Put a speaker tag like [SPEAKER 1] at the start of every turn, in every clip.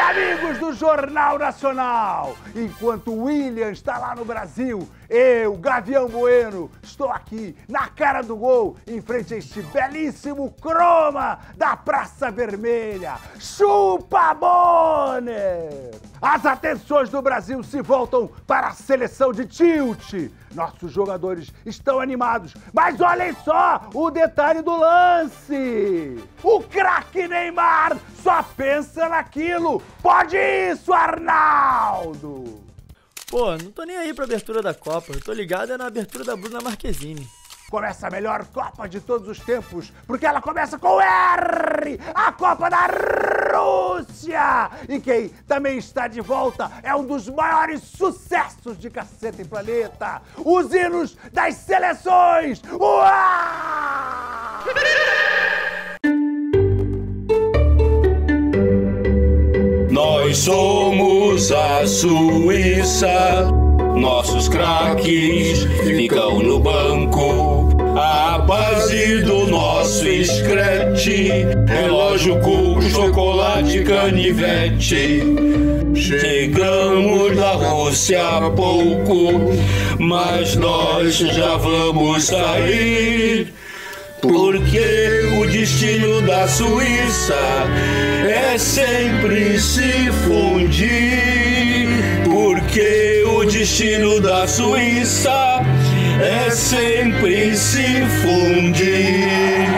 [SPEAKER 1] Amigos do Jornal Nacional, enquanto o William está lá no Brasil, eu, Gavião Bueno, estou aqui na cara do gol, em frente a este belíssimo croma da Praça Vermelha. Chupa, Bonner! As atenções do Brasil se voltam para a seleção de tilt. Nossos jogadores estão animados, mas olhem só o detalhe do lance! O craque Neymar só pensa naquilo! Pode isso, Arnaldo!
[SPEAKER 2] Pô, não tô nem aí pra abertura da Copa, eu tô ligado na abertura da Bruna Marquezine.
[SPEAKER 1] Começa a melhor Copa de todos os tempos, porque ela começa com R, a Copa da Rússia! E quem também está de volta é um dos maiores sucessos de Caceta em Planeta, os hinos das seleções! Uau!
[SPEAKER 3] Nós somos a Suíça, nossos craques ficam no banco. A base do nosso escrete, relógio, cuco, chocolate, canivete. Chegamos da Rússia há pouco, mas nós já vamos sair. Porque o destino da Suíça é sempre se fundir. Porque o destino da Suíça é sempre se fundir.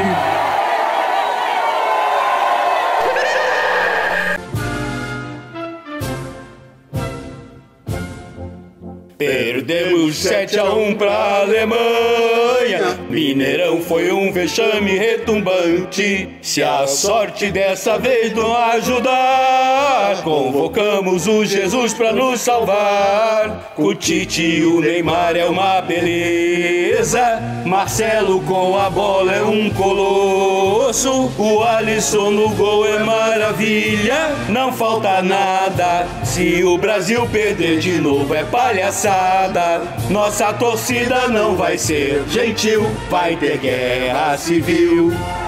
[SPEAKER 3] Perdemos 7-1 pra Alemanha. Mineirão foi um vexame retumbante. Se a sorte dessa vez não ajudar, convocamos o Jesus pra nos salvar. O Tite e o Neymar é uma beleza. Marcelo com a bola é um colosso. O Alisson no gol é maravilha. Não falta nada. Se o Brasil perder de novo é palhaçada. Nossa torcida não vai ser gentil, vai ter guerra civil.